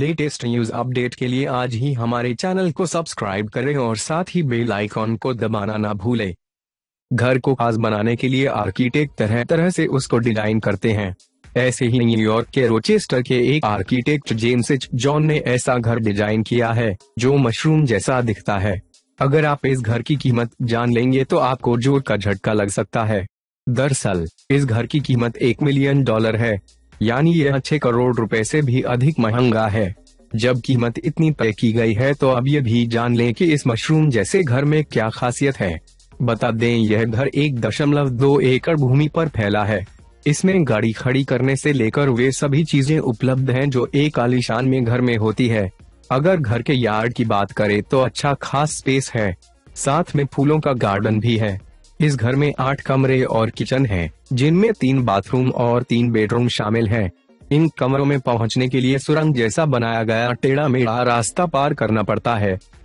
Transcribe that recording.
Latest news update के लिए आज ही हमारे चैनल को सब्सक्राइब करें और साथ ही बेल आइकॉन को दबाना ना भूलें। घर को खास बनाने के लिए आर्किटेक्ट तरह तरह से उसको डिजाइन करते हैं। ऐसे ही न्यूयॉर्क के रोचेस्टर के एक आर्किटेक्ट जेम्स एच जॉन ने ऐसा घर डिजाइन किया है जो मशरूम जैसा दिखता है। अगर आप इस घर की कीमत जान लेंगे तो आपको जोर का झटका लग सकता है। दरअसल इस घर की कीमत $1 मिलियन है, यानी यह 6 करोड़ रुपए से भी अधिक महंगा है। जब कीमत इतनी तय की गई है तो अब ये भी जान लें कि इस मशरूम जैसे घर में क्या खासियत है। बता दें, यह घर 1.2 एकड़ भूमि पर फैला है। इसमें गाड़ी खड़ी करने से लेकर वे सभी चीजें उपलब्ध हैं जो एक आलीशान में घर में होती है। अगर घर के यार्ड की बात करें तो अच्छा खास स्पेस है, साथ में फूलों का गार्डन भी है। इस घर में 8 कमरे और किचन हैं, जिनमें 3 बाथरूम और 3 बेडरूम शामिल हैं। इन कमरों में पहुंचने के लिए सुरंग जैसा बनाया गया टेढ़ा मेढ़ा रास्ता पार करना पड़ता है।